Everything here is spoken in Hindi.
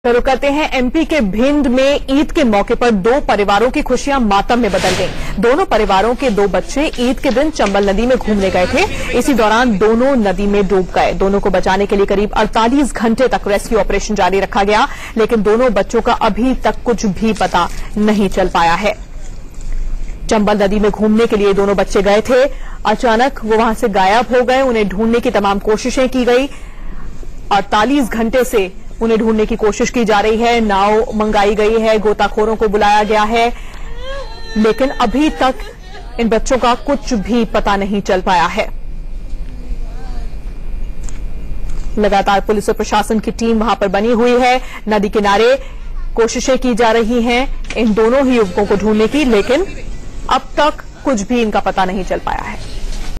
शुरू करते हैं। एमपी के भिंड में ईद के मौके पर दो परिवारों की खुशियां मातम में बदल गईं। दोनों परिवारों के दो बच्चे ईद के दिन चंबल नदी में घूमने गए थे। इसी दौरान दोनों नदी में डूब गए। दोनों को बचाने के लिए करीब 48 घंटे तक रेस्क्यू ऑपरेशन जारी रखा गया, लेकिन दोनों बच्चों का अभी तक कुछ भी पता नहीं चल पाया है। चंबल नदी में घूमने के लिए दोनों बच्चे गए थे, अचानक वो वहां से गायब हो गए। उन्हें ढूंढने की तमाम कोशिशें की गई। 48 घंटे से उन्हें ढूंढने की कोशिश की जा रही है। नाव मंगाई गई है, गोताखोरों को बुलाया गया है, लेकिन अभी तक इन बच्चों का कुछ भी पता नहीं चल पाया है। लगातार पुलिस और प्रशासन की टीम वहां पर बनी हुई है। नदी किनारे कोशिशें की जा रही हैं इन दोनों ही युवकों को ढूंढने की, लेकिन अब तक कुछ भी इनका पता नहीं चल पाया है।